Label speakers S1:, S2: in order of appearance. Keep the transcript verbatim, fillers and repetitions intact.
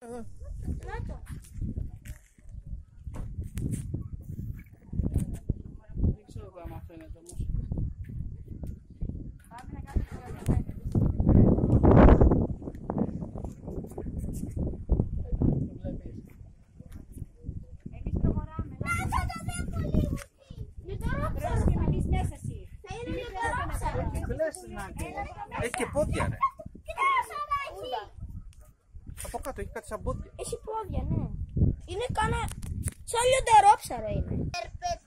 S1: Εδώ.
S2: Να το.
S3: Δεν ξέρω άμα φαίνεται όμως.
S2: Πάμε να κάνουμε το διαβέτε. Εμείς προχωράμε. Να θα το βλέπω λίγο. Με το ρόξαρο. Και με τις μέσα εσύ. Θα είναι με το ρόξαρο.
S1: Έχει και πόδια, ρε.
S2: Κοιτάξτε εκεί.
S1: Από κάτω έχει κάτι σαν πόδια.
S2: Έχει πόδια, ναι. Είναι κάνα... σαν λιοντερόψαρο είναι.